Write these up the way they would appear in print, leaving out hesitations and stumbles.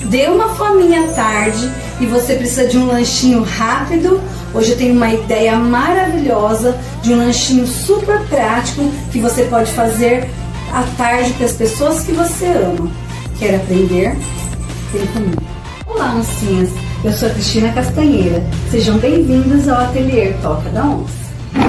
Deu uma fominha à tarde e você precisa de um lanchinho rápido? Hoje eu tenho uma ideia maravilhosa de um lanchinho super prático que você pode fazer à tarde para as pessoas que você ama. Quer aprender? Vem comigo. Olá, oncinhas! Eu sou a Cristina Castanheira. Sejam bem-vindos ao Ateliê Toca da Onça.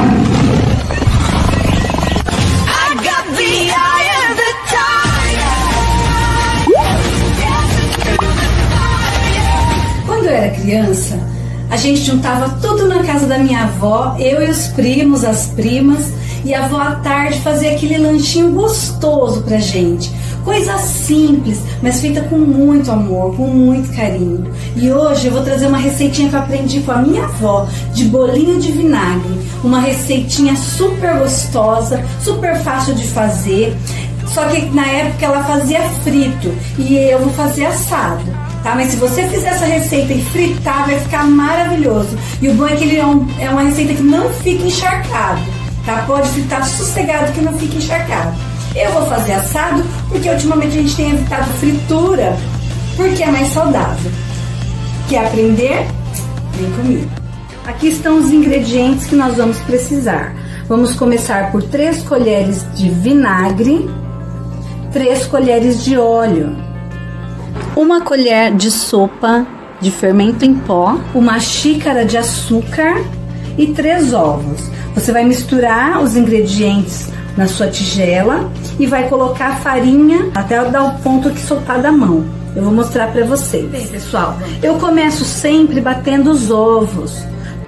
Quando eu era criança, a gente juntava tudo na casa da minha avó, eu e os primos, as primas, e a avó à tarde fazia aquele lanchinho gostoso pra gente. Coisa simples, mas feita com muito amor, com muito carinho. E hoje eu vou trazer uma receitinha que eu aprendi com a minha avó, de bolinho de vinagre. Uma receitinha super gostosa, super fácil de fazer. Só que na época ela fazia frito e eu vou fazer assado, tá? Mas se você fizer essa receita e fritar, vai ficar maravilhoso. E o bom é que ele é uma receita que não fica encharcado, tá? Pode fritar sossegado que não fica encharcado. Eu vou fazer assado porque ultimamente a gente tem evitado fritura porque é mais saudável. Quer aprender? Vem comigo. Aqui estão os ingredientes que nós vamos precisar. Vamos começar por 3 colheres de vinagre, 3 colheres de óleo, 1 colher de sopa de fermento em pó, 1 xícara de açúcar e 3 ovos. Você vai misturar os ingredientes na sua tigela e vai colocar a farinha até dar o ponto que soltar da mão. Eu vou mostrar pra vocês. Bem, pessoal, eu começo sempre batendo os ovos.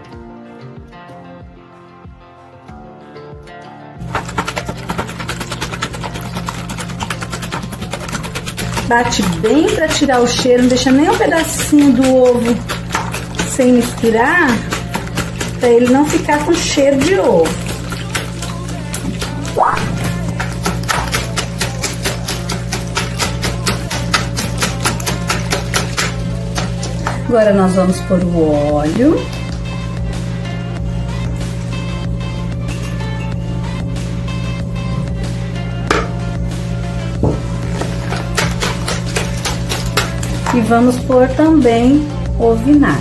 Bate bem para tirar o cheiro, não deixa nem um pedacinho do ovo sem misturar, para ele não ficar com cheiro de ovo. Agora nós vamos pôr o óleo. E vamos pôr também o vinagre.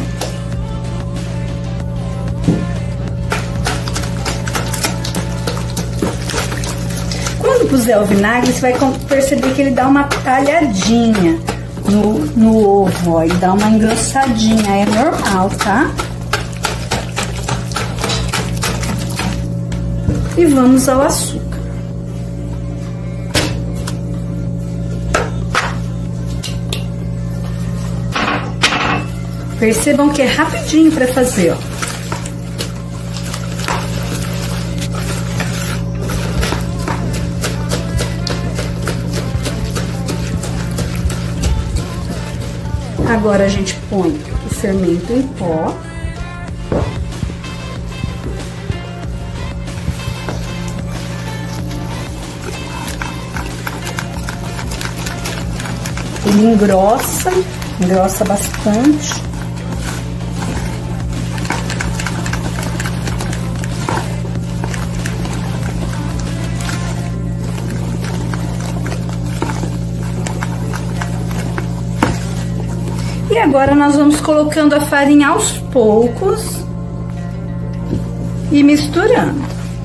Quando puser o vinagre, você vai perceber que ele dá uma talhadinha no ovo, ó, e dá uma engrossadinha, é normal, tá? E vamos ao açúcar. Percebam que é rapidinho para fazer, ó. Agora a gente põe o fermento em pó. Ele engrossa bastante. E agora nós vamos colocando a farinha aos poucos e misturando.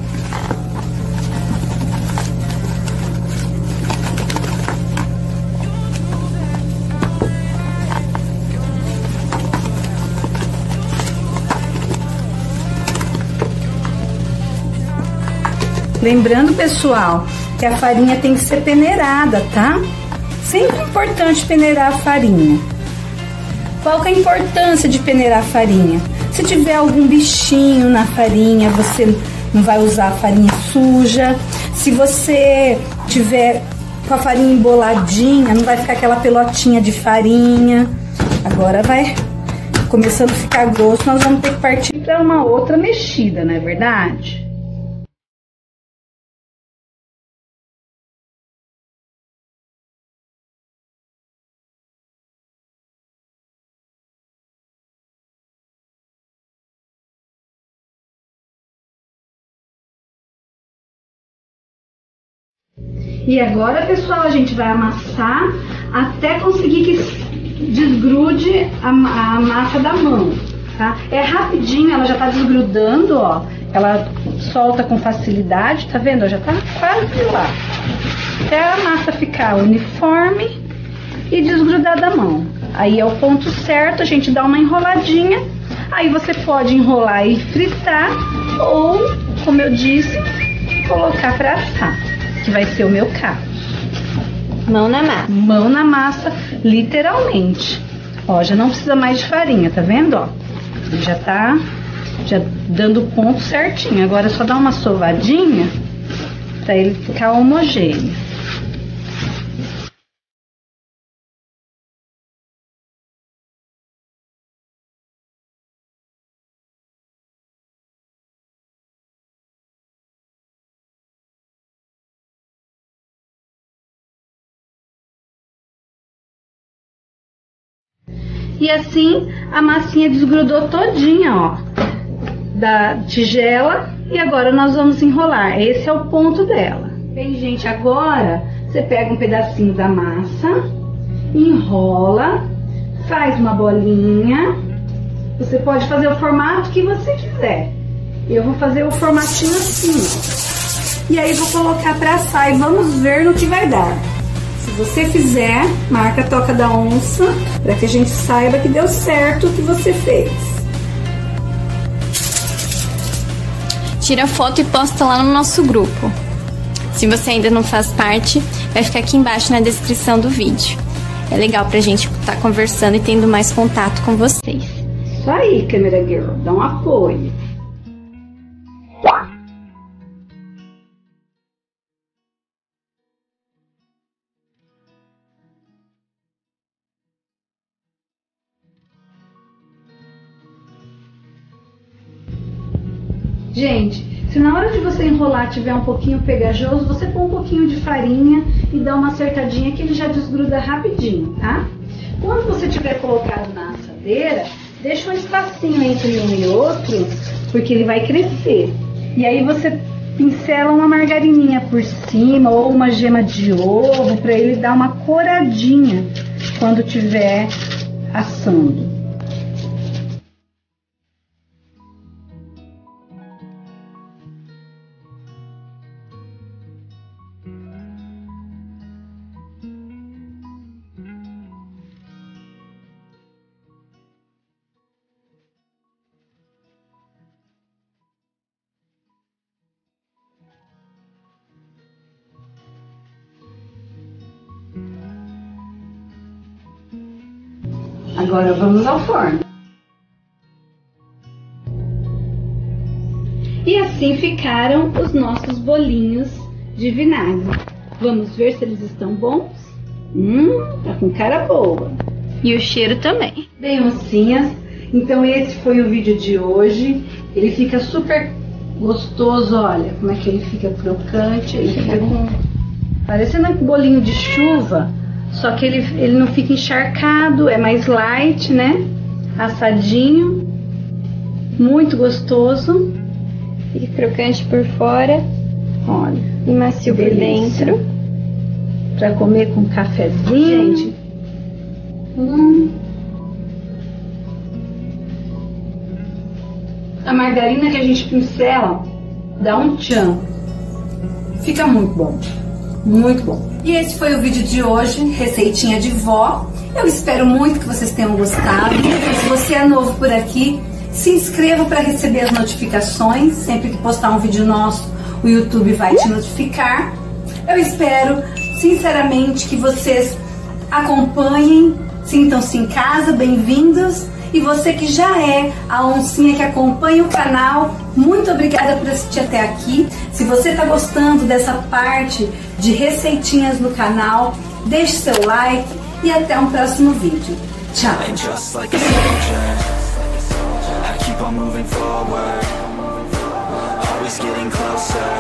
Lembrando, pessoal, que a farinha tem que ser peneirada, tá? Sempre é importante peneirar a farinha. Qual que é a importância de peneirar a farinha? Se tiver algum bichinho na farinha, você não vai usar a farinha suja. Se você tiver com a farinha emboladinha, não vai ficar aquela pelotinha de farinha. Agora vai começando a ficar grosso, nós vamos ter que partir para uma outra mexida, não é verdade? E agora, pessoal, a gente vai amassar até conseguir que desgrude a massa da mão, tá? É rapidinho, ela já tá desgrudando, ó. Ela solta com facilidade, tá vendo? Já tá quase lá. Até a massa ficar uniforme e desgrudar da mão. Aí é o ponto certo, a gente dá uma enroladinha. Aí você pode enrolar e fritar ou, como eu disse, colocar para assar, que vai ser o meu caso. Mão na massa. Mão na massa, literalmente. Ó, já não precisa mais de farinha, tá vendo? Ó, já tá dando o ponto certinho. Agora é só dar uma sovadinha para ele ficar homogêneo. E assim a massinha desgrudou todinha, ó, da tigela. E agora nós vamos enrolar. Esse é o ponto dela. Bem, gente, agora você pega um pedacinho da massa, enrola, faz uma bolinha. Você pode fazer o formato que você quiser. Eu vou fazer o formatinho assim, ó. E aí vou colocar pra assar e vamos ver no que vai dar. Se você fizer, marca a toca da onça, para que a gente saiba que deu certo o que você fez. Tira foto e posta lá no nosso grupo. Se você ainda não faz parte, vai ficar aqui embaixo na descrição do vídeo. É legal pra gente estar conversando e tendo mais contato com vocês. Isso aí, Câmera Girl, dá um apoio. Gente, se na hora de você enrolar tiver um pouquinho pegajoso, você põe um pouquinho de farinha e dá uma acertadinha que ele já desgruda rapidinho, tá? Quando você tiver colocado na assadeira, deixa um espacinho entre um e outro, porque ele vai crescer. E aí você pincela uma margarininha por cima ou uma gema de ovo para ele dar uma coradinha quando tiver assando. Agora vamos ao forno. E assim ficaram os nossos bolinhos de vinagre. Vamos ver se eles estão bons? Tá com cara boa. E o cheiro também. Bem, mocinhas, então esse foi o vídeo de hoje. Ele fica super gostoso, olha como é que ele fica crocante. Ele fica parecendo um bolinho de chuva. Só que ele não fica encharcado, é mais light, né? Assadinho, muito gostoso. Fica crocante por fora, olha, e macio por dentro. Pra comer com cafezinho. Gente, a margarina que a gente pincela dá um tchan. Fica muito bom. Muito bom. E esse foi o vídeo de hoje, receitinha de vó. Eu espero muito que vocês tenham gostado. Se você é novo por aqui, se inscreva para receber as notificações. Sempre que postar um vídeo nosso, o YouTube vai te notificar. Eu espero, sinceramente, que vocês acompanhem, sintam-se em casa, bem-vindos. E você que já é a oncinha que acompanha o canal, muito obrigada por assistir até aqui. Se você está gostando dessa parte de receitinhas no canal, deixe seu like e até um próximo vídeo. Tchau! Tchau.